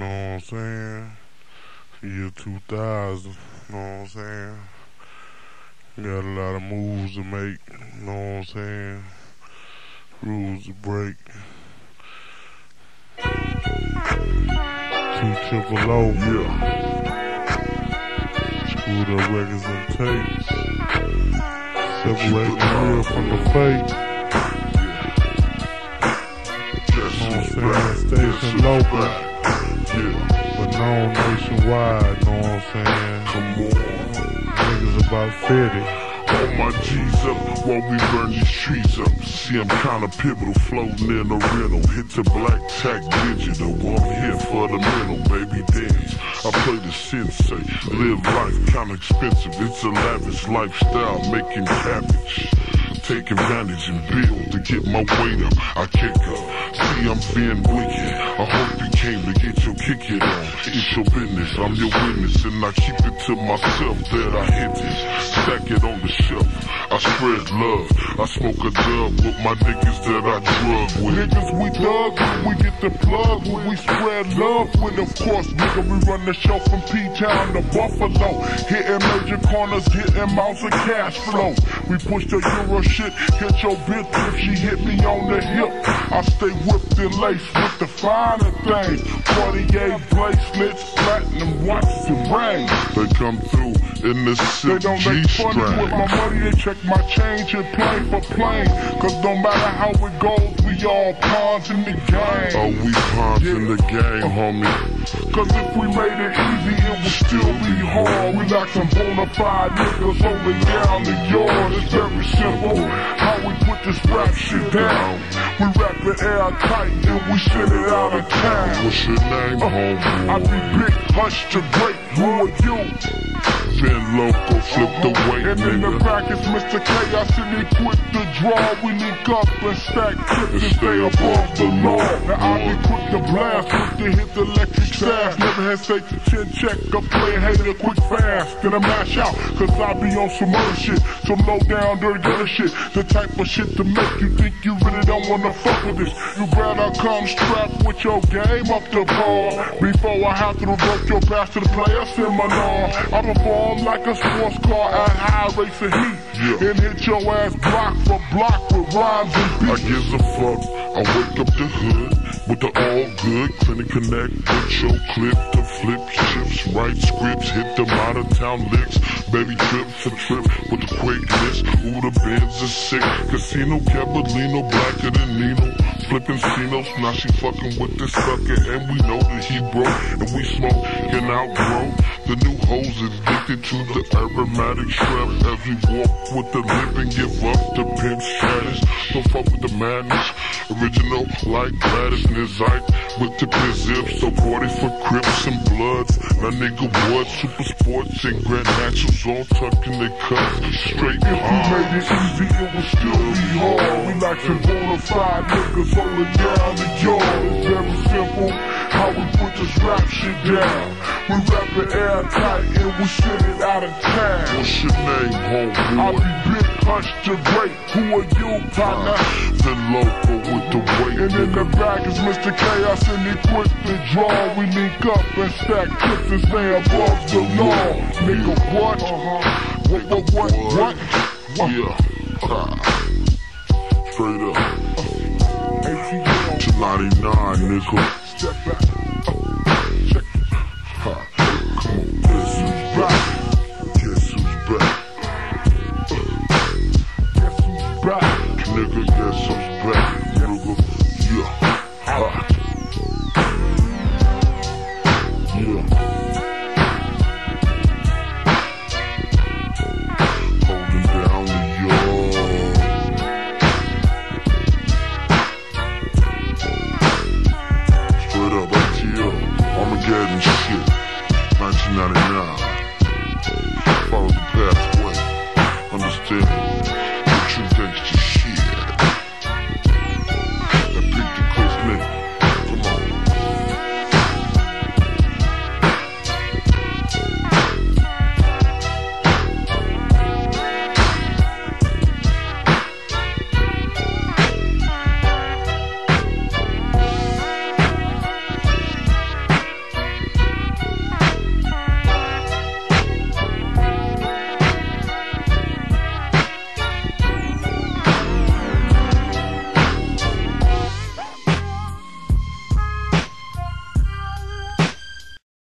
know what I'm saying? Year 2000, know what I'm saying? Got a lot of moves to make, know what I'm saying? Rules to break. 200, yeah. Screwed up records and tapes. Separating the real from the fake. Know what I'm saying? Station local. But known nationwide, know what I'm saying? Come on. Niggas about 50. All my G's up while we burn these trees up. See, I'm kinda pivotal, floating in a rental. Hit the black tack digital. I'm here for the mental, baby dance. I play the sensei. Live life kinda expensive. It's a lavish lifestyle, making cabbage. Take advantage and build to get my weight up. I kick up. See, I'm being wicked. I hope you came to get your kick it on. It's your business, I'm your witness, and I keep it to myself that I hit this. Stack it on the shelf. I spread love. I smoke a dub with my niggas that I drug with. Niggas we thug, we get the plug when we spread love with. Of course, nigga, we run the show from P-Town to Buffalo. Hitting major corners, getting mouse and cash flow. We push the Euro shit, hit your bitch if she hit me on the hip. I stay whipped and laced with the finer things. 48 bracelets, platinum watches and rings. They come through in the silk They don't make G-string. funny with my money, they check my change and plane for plane. Cause no matter how it goes, we all pawns in the game. Oh, we pawns in the game, homie. Cause if we made it easy, it would still be hard. We like some bona fide niggas holding down the yard. It's very simple how we put this rap shit down. We rap it airtight and we send it out of town. What's your name, homie? I be big, hush to great, who are you? Been loco, flip the weight, And in the nigga. back is Mr. Chaos and he quick to draw. We link up and stack chips and stay above the law. Now I be quick to blast, quick to hit the electric staff. Never hesitate to chin check, up play hater quick fast. Then I mash out, cause I be on some other shit. Some low down dirty gutter shit. The type of shit to make you think you really don't wanna fuck with this. You better come strapped with your game up the bar. Before I have to revoke your pass to the player seminar. I perform like a sports car at high rates of heat. And hit your ass block for block with rhymes and I beats. gives a fuck. I wake up the hood with the all good. Clinic connect with your clip to flip chips, write scripts, hit them out of town licks. Baby trip for trip with the quickness. Ooh, the Benz is sick. Casino Cavallino, blacker than Nino. Flipping Cinos, now she fucking with this sucker. And we know that he broke. And we smoke and outgrow. The new hoes is addicted to the aromatic strap. As we walk with the lip and give up the pimp status. Don't fuck with the madness. Original like Gladys Nizite with the zips. So 40 for Crips and Bloods. Now nigga what? Super sports and Grand Naturals all tucking their cuts. Straight If we made it easy, it would still be hard. We like some bona fide niggas holding down the yard. It's very simple how we put this rap shit down. We rap it airtight and we send it out of town. What's your name, I homeboy? be big, hush to great. Who are you, partner? The local with the weight, And in the nigga. back is Mr. Chaos and he quick to draw. We link up and stack chips and stay above the law. Nigga, what? What? Yeah. Straight up. ATL, To 99, nigga. step back. Check it. Ha. Come on, guess who's back? Guess who's back? Guess who's back? Nigga, guess who's back? Nigga. Yeah. Ha. Yeah. Holding down the yard. Straight up, ATL, Armageddon shit, 1999. Follow the path.